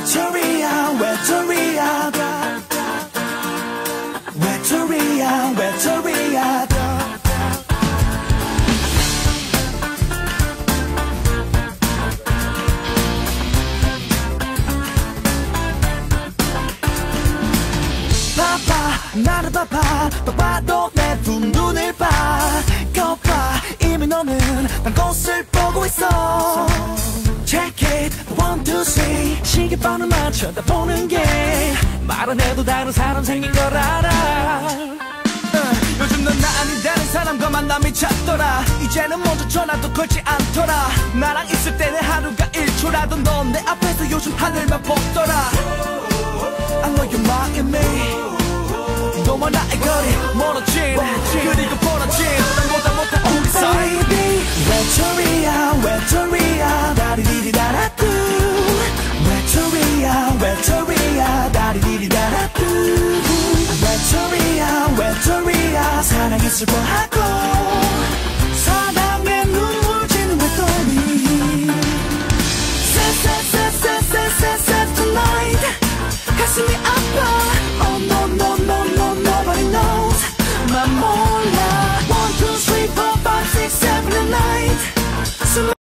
외톨이야 외톨이야 외톨이야 외톨이야 나를 봐봐 똑바로 내 두 눈을 봐 거봐 이미 너는 난 곳을 보고 있어 Check it one two three 시계번호만 쳐다보는 게 말 안 해도 다른 사람 생긴 걸 알아 요즘 넌 나 아니라는 사람과 만남이 잦더라 이제는 먼저 전화도 걸지 않더라 나랑 있을 때는 하루가 1초라도 넌 내 앞에서 요즘 하늘만 보더라 I know you're mocking me 너와 나의 거리 멀어진 그리고 벌어진 보다 못한 우리 사이 외톨이야 외톨이야 다리리리다라뚜 외톨이야 외톨이야 다리리리다라뚜 외톨이야 외톨이야 사랑이 슬퍼하고 사랑에 눈물 지는 외톨이 Sad tonight 가슴이 아파 Oh no no no no nobody knows 난 몰라 1, 2, 3, 4, 5, 6, 7 and 8